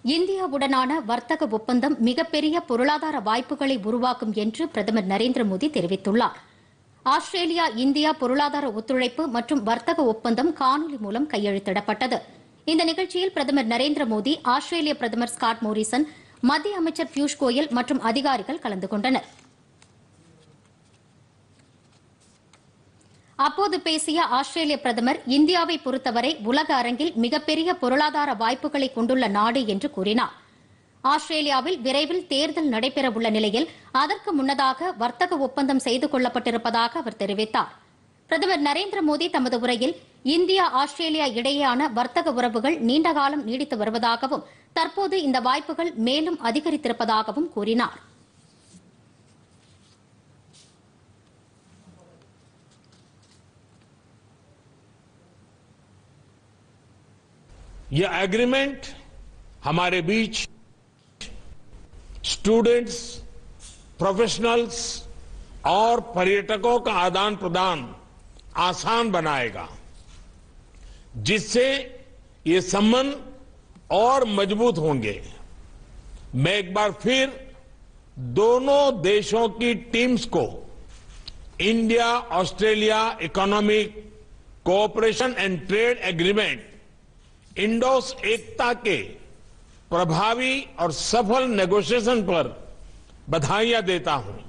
இந்தியாவுடனான வர்த்தக ஒப்பந்தம் மிகப்பெரிய பொருளாதார வாய்ப்புகளை உருவாக்கும் என்று பிரதமர் நரேந்திர மோடி தெரிவித்துள்ளார். ஆஸ்திரேலியா இந்தியா பொருளாதார ஒத்துழைப்பு மற்றும் வர்த்தக ஒப்பந்தம் காணொலி மூலம் கையெழுத்திடப்பட்டது. இந்த நிகழ்ச்சியில் பிரதமர் நரேந்திர மோடி, ஆஸ்திரேலிய பிரதமர் ஸ்காட் மோரிசன், மத்திய அமைச்சர் பியூஷ் கோயல் மற்றும் அதிகாரிகள் கலந்து கொண்டனர். அப்போது பேசிய ஆஸ்திரேலிய பிரதமர், இந்தியாவை பொறுத்தவரை உலக அரங்கில் மிகப்பெரிய பொருளாதார வாய்ப்புகளை கொண்டுள்ள நாடு என்று கூறினார். ஆஸ்திரேலியாவில் விரைவில் தேர்தல் நடைபெறவுள்ள நிலையில் அதற்கு முன்னதாக வர்த்தக ஒப்பந்தம் செய்து கொள்ளப்பட்டிருப்பதாக அவர் தெரிவித்தார். பிரதமர் நரேந்திர மோடி தமது உரையில், இந்தியா ஆஸ்திரேலியா இடையேயான வர்த்தக உறவுகள் நீண்டகாலம் நீடித்து வருவதாகவும் தற்போது இந்த வாய்ப்புகள் மேலும் அதிகரித்திருப்பதாகவும் கூறினார். यह एग्रीमेंट हमारे बीच स्टूडेंट्स, प्रोफेशनल्स और पर्यटकों का आदान प्रदान आसान बनाएगा, जिससे ये संबंध और मजबूत होंगे। मैं एक बार फिर दोनों देशों की टीम्स को India Australia economic cooperation and trade agreement इंडोस एकता के प्रभावी और सफल नेगोशिएशन पर बधाइयां देता हूं।